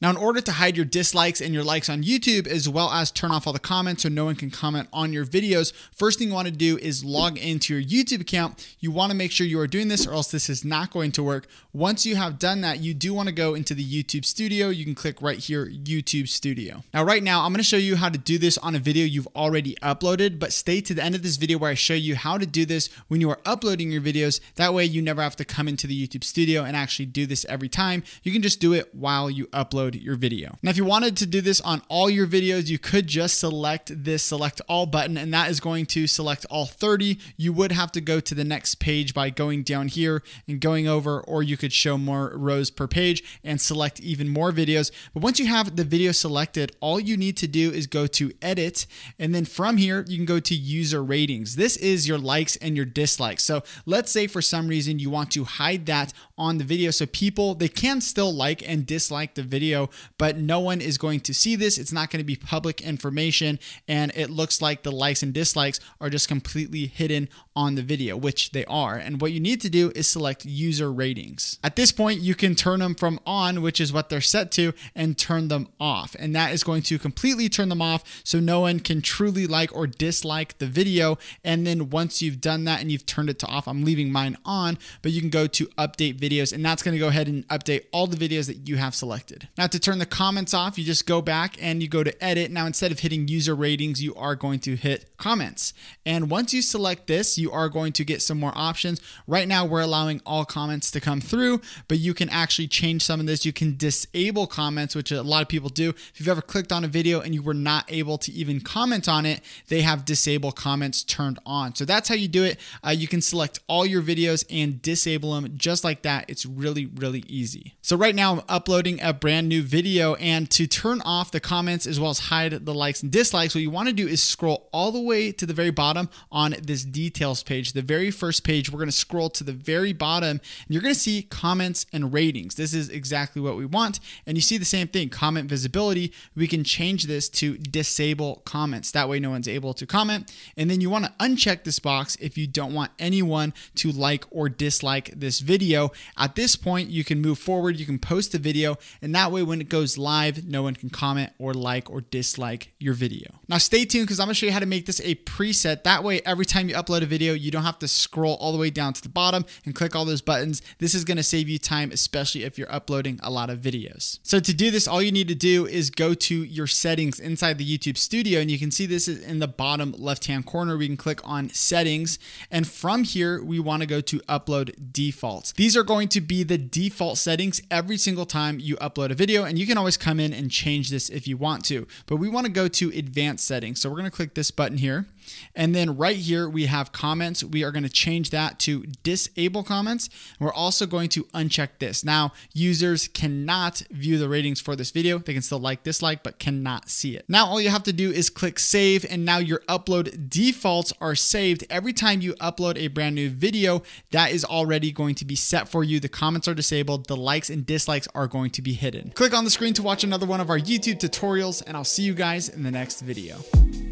Now, in order to hide your dislikes and your likes on YouTube, as well as turn off all the comments so no one can comment on your videos, first thing you want to do is log into your YouTube account. You want to make sure you are doing this or else this is not going to work. Once you have done that, you do want to go into the YouTube Studio. You can click right here, YouTube Studio. Now, right now, I'm going to show you how to do this on a video you've already uploaded, but stay to the end of this video where I show you how to do this when you are uploading your videos. That way you never have to come into the YouTube Studio and actually do this every time. You can just do it while you upload your video. Now, if you wanted to do this on all your videos, you could just select this select all button, and that is going to select all 30. You would have to go to the next page by going down here and going over, or you could show more rows per page and select even more videos. But once you have the video selected, all you need to do is go to edit, and then from here you can go to user ratings. This is your likes and your dislikes. So let's say for some reason you want to hide that on the video, so people, they can still like and dislike the video, but no one is going to see this. It's not going to be public information, and it looks like the likes and dislikes are just completely hidden on the video, which they are. And what you need to do is select user ratings. At this point, you can turn them from on, which is what they're set to, and turn them off. And that is going to completely turn them off so no one can truly like or dislike the video. And then once you've done that and you've turned it to off, I'm leaving mine on, but you can go to update videos, and that's going to go ahead and update all the videos that you have selected. Now, to turn the comments off, you just go back and you go to edit. Now, instead of hitting user ratings, you are going to hit comments. And once you select this, you are going to get some more options. Right now, we're allowing all comments to come through, but you can actually change some of this. You can disable comments, which a lot of people do. If you've ever clicked on a video and you were not able to even comment on it, they have disable comments turned on. So that's how you do it. You can select all your videos and disable them just like that. It's really, really easy. So right now I'm uploading a brand new video, and to turn off the comments as well as hide the likes and dislikes, what you want to do is scroll all the way to the very bottom on this details page. The very first page, we're going to scroll to the very bottom, and you're going to see comments and ratings. This is exactly what we want. And you see the same thing, comment visibility. We can change this to disable comments. That way no one's able to comment. And then you want to uncheck this box if you don't want anyone to like or dislike this video. At this point, you can move forward, you can post the video, and that way when it goes live, no one can comment or like or dislike your video. Now stay tuned, because I'm going to show you how to make this a preset. That way, every time you upload a video, you don't have to scroll all the way down to the bottom and click all those buttons. This is going to save you time, especially if you're uploading a lot of videos. So to do this, all you need to do is go to your settings inside the YouTube Studio, and you can see this is in the bottom left-hand corner. We can click on settings, and from here, we want to go to upload defaults. These are going to be the default settings every single time you upload a video, and you can always come in and change this if you want to, but we want to go to advanced settings. So we're going to click this button here. And then right here, we have comments. We are going to change that to disable comments. We're also going to uncheck this. Now, users cannot view the ratings for this video. They can still like, dislike, but cannot see it. Now, all you have to do is click save, and now your upload defaults are saved. Every time you upload a brand new video, that is already going to be set for you. The comments are disabled. The likes and dislikes are going to be hidden. Click on the screen to watch another one of our YouTube tutorials, and I'll see you guys in the next video.